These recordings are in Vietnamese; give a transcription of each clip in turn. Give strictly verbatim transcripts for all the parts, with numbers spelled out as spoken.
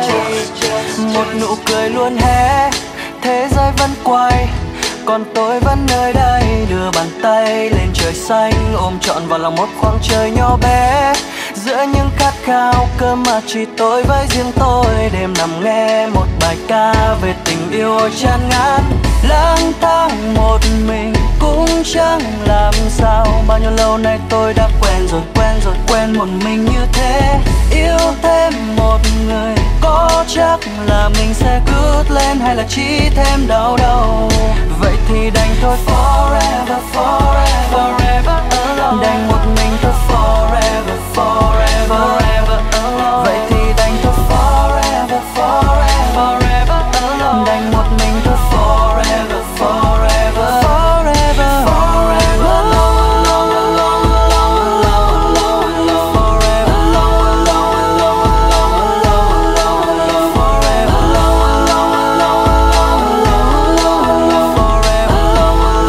Một nụ cười luôn hé, thế giới vẫn quay, còn tôi vẫn nơi đây đưa bàn tay lên trời xanh, ôm trọn vào lòng một khoảng trời nhỏ bé. Giữa những khát khao cơ mà chỉ tôi với riêng tôi, đêm nằm nghe một bài ca về tình yêu tràn ngàn. Lang thang một mình cũng chẳng làm sao, bao nhiêu lâu nay tôi đã quen rồi, quen rồi, quen một mình như thế. Yêu thêm một người có chắc là mình sẽ cướp lên hay là chỉ thêm đau đầu. Vậy thì đành thôi forever, forever, forever alone. Đành một mình thôi forever, forever, forever alone. Vậy thì đành thôi forever, forever, forever alone. Đành một mình thôi forever, forever, forever, forever alone, alone, alone, alone, alone, alone, forever alone, alone, alone, alone, alone, forever alone, alone, alone, alone, forever alone,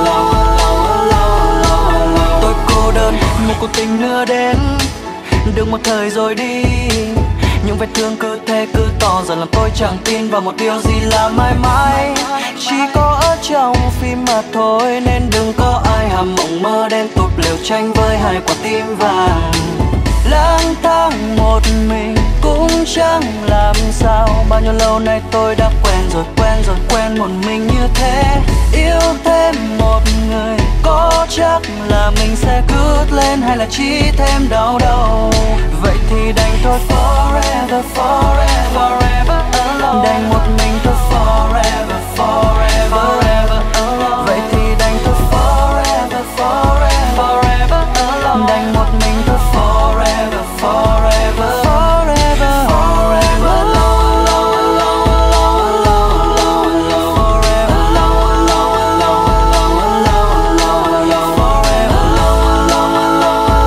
alone, alone. Tôi cô đơn, một cuộc tình nữa đến, được một thời rồi đi. Những vết thương cứ thế cứ to dần làm tôi chẳng tin vào một điều gì là mãi mãi. Chỉ có ở trong phim mà thôi, nên đừng có ai hàm mộng mơ đen tụt liều tranh với hai quả tim vàng. Lang thang một mình cũng chẳng làm sao, bao nhiêu lâu nay tôi đã quen rồi, quen rồi, quen một mình như thế. Yêu thêm một người có chắc là mình sẽ cướp lên hay là chỉ thêm đau đầu. Vậy thì đành thôi forever, forever, forever alone. Đành một mình thôi forever, forever, forever alone. Vậy thì đành thôi forever, forever, forever alone. Đành một mình thôi forever, forever, forever, forever alone, alone, alone, alone, alone, forever alone, alone, alone, alone, alone, forever alone, alone,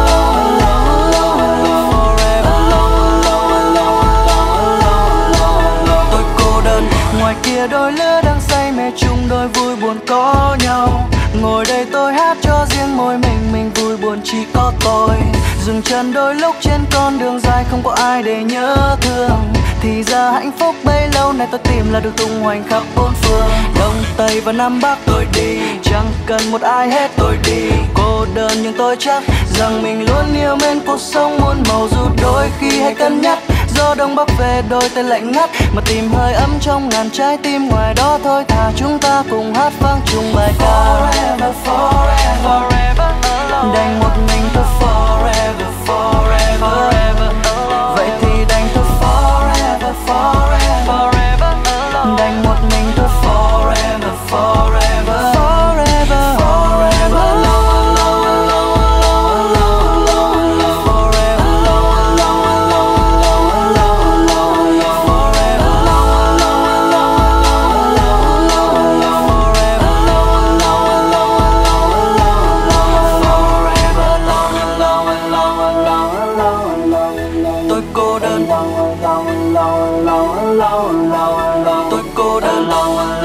alone, forever alone, alone, alone. Tôi cô đơn, ngoài kia đôi lứa đang say mê chung đôi vui buồn có nhau. Ngồi đây tôi hát cho riêng môi mình, mình vui buồn chỉ có tôi. Dừng chân đôi lúc trên con đường dài không có ai để nhớ thương. Thì ra hạnh phúc bấy lâu nay tôi tìm là được tung hoành khắp bốn phương. Đông Tây và Nam Bắc tôi đi, chẳng cần một ai hết tôi đi. Cô đơn nhưng tôi chắc rằng mình luôn yêu mến cuộc sống muôn màu, dù đôi khi hay cân nhắc. Gió đông bắc về đôi tay lạnh ngắt, mà tìm hơi ấm trong ngàn trái tim ngoài đó thôi. Thà chúng ta cùng hát vang chung bài ca forever, forever, forever alone. Đành một mình thôi forever, forever, forever alone. Vậy thì đành thôi forever, forever, forever alone. Đành một mình thôi forever, forever, forever, forever alone, alone, alone, alone, alone, alone, forever alone, alone, alone, alone, alone, alone, forever alone, alone, alone, alone, alone, alone, forever alone, alone, alone, alone, alone, alone, alone. Tôi cô đơn, tôi cô đơn.